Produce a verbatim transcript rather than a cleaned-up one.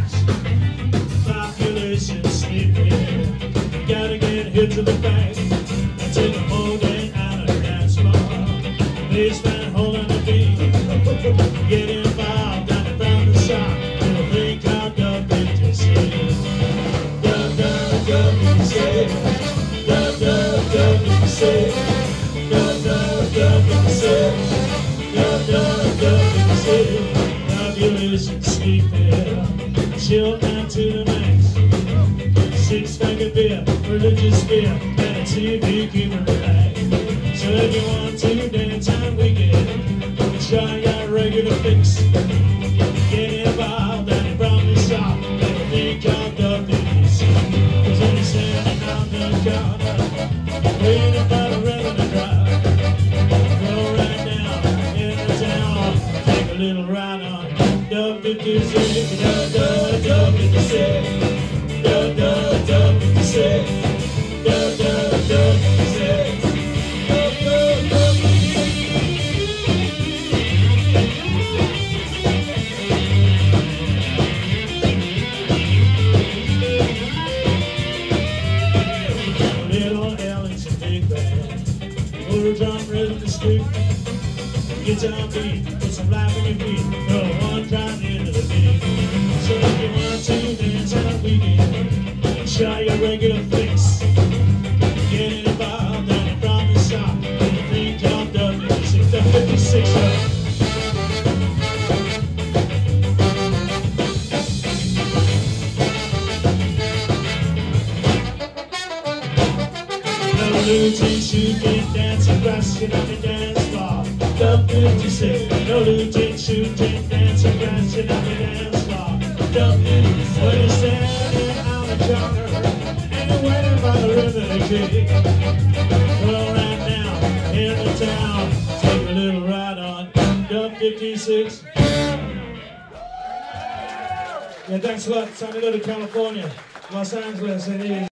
max. Population sleeping. Gotta get hit to the back and take a whole day out of dance floor. Baseman holding the beat. Get involved down and round the shop. Little thing called W fifty-six. W W fifty-six. W W fifty-six. W W fifty-six. W W fifty-six. Population sleeping. Chill down to the max. Six-pack beer, religious fear, and a T V keep it relaxed. So if you want to dance on weekend, try your regular fix. Get involved and from the shop, everything called the fifties. Cause when you're standing on the corner, waiting for the rhythm to drop, go right down in the town, take a little ride on the fifty-six, the fifty-six. Da da da fifty-six, da da da fifty-six, da da da Little Ellen's a big band, motor drum rhythm to stick, guitar beat, put some life in your feet, no one driving into the beat. So if you want to dance on a weekend, try your regular fix. Get involved and from the shop, everything called the fifty-six, the fifty-six. No routine shooting, dancing, crashing on the dance floor. The fifty-six. No routine shooting, dancing, crashing on the dance floor. The fifty-six. When you're standing on the corner and you're waiting for the rhythm to kick, go right now in the town, take a little ride on the fifty-six. Yeah, thanks a lot. Time to go to California, Los Angeles, and